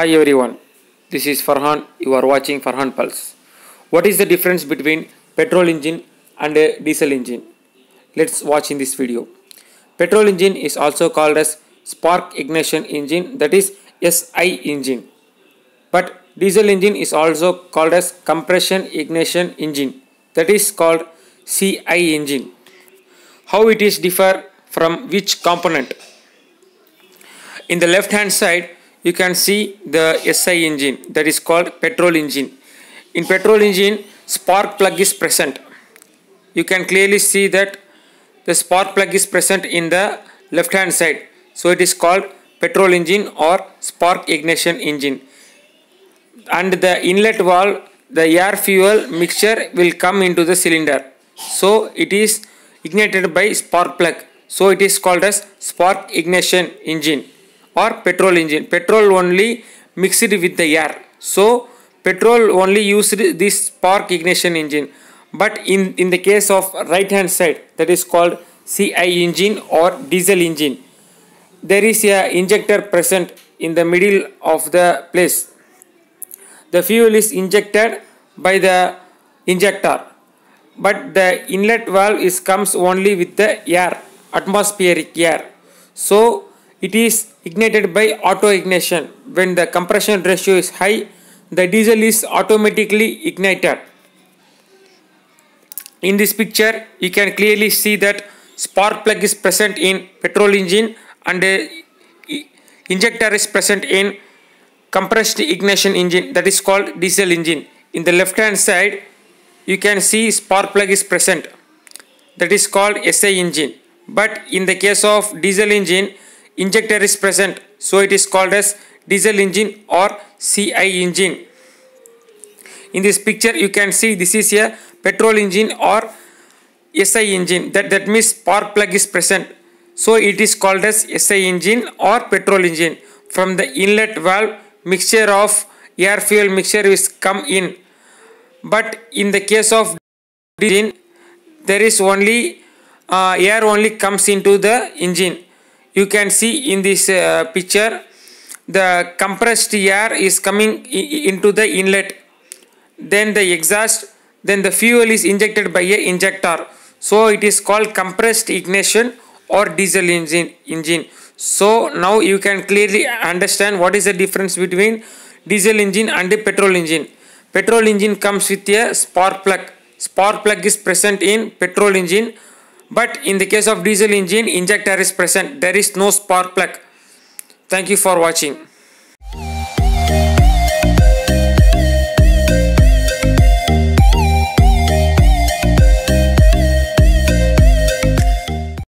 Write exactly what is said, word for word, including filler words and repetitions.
Hi everyone, this is Farhan. You are watching Farhan Pulse. What is the difference between petrol engine and a diesel engine? Let's watch in this video. Petrol engine is also called as spark ignition engine, that is S I engine. But diesel engine is also called as compression ignition engine, that is called C I engine. How it is differ from which component? In the left hand side you can see the S I engine, that is called petrol engine. In petrol engine, spark plug is present. You can clearly see that the spark plug is present in the left hand side, so it is called petrol engine or spark ignition engine. And the inlet valve, the air fuel mixture will come into the cylinder, so it is ignited by spark plug, so it is called as spark ignition engine or petrol engine. Petrol only mixed with the air, so petrol only used this spark ignition engine. But in in the case of right hand side, that is called C I engine or diesel engine, there is a injector present in the middle of the place. The fuel is injected by the injector, but the inlet valve is comes only with the air, atmospheric air, so it is ignited by auto ignition. When the compression ratio is high, the diesel is automatically ignited. In this picture you can clearly see that spark plug is present in petrol engine and uh, injector is present in compressed ignition engine, that is called diesel engine. In the left hand side you can see spark plug is present, that is called S I engine. But in the case of diesel engine, injector is present, so it is called as diesel engine or C I engine. In this picture you can see this is a petrol engine or S I engine, that, that means spark plug is present, so it is called as S I engine or petrol engine. From the inlet valve, mixture of air fuel mixture is come in. But in the case of engine, there is only uh, air only comes into the engine. You can see in this uh, picture the compressed air is coming into the inlet, then the exhaust, then the fuel is injected by a injector, so it is called compressed ignition or diesel engine engine. So now you can clearly understand what is the difference between diesel engine and the petrol engine. Petrol engine comes with a spark plug. Spark plug is present in petrol engine, but in the case of diesel engine, injector is present. There is no spark plug. Thank you for watching.